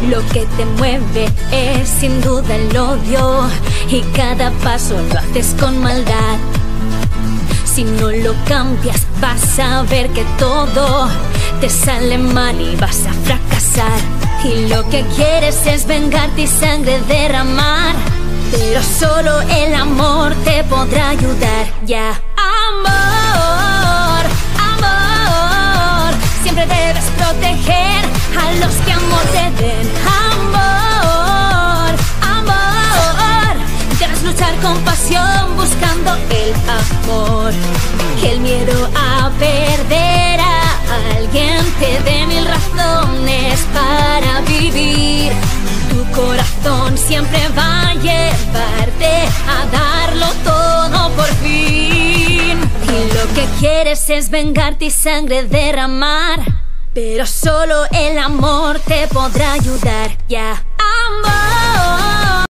Lo que te mueve es sin duda el odio, y cada paso lo haces con maldad. Si no lo cambias vas a ver que todo te sale mal y vas a fracasar. Y lo que quieres es vengarte y sangre derramar, pero solo el amor te podrá ayudar. Ya, amor, amor, siempre debes proteger a los que amor te den. Amor, amor, debes luchar con pasión buscando el amor. Que el miedo a perder a alguien te dé mil razones para vivir. Tu corazón siempre va a llevarte a darlo todo por fin. Y lo que quieres es vengarte y sangre derramar, pero solo el amor te podrá ayudar. Ya.